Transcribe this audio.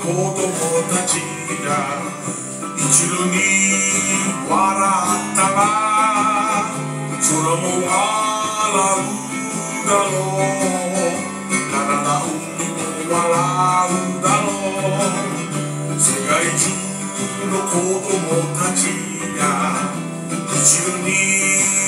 供たちが一度に笑ったら空も笑うだろう。ならば海も笑うだろう。世界中の子供たちが一度に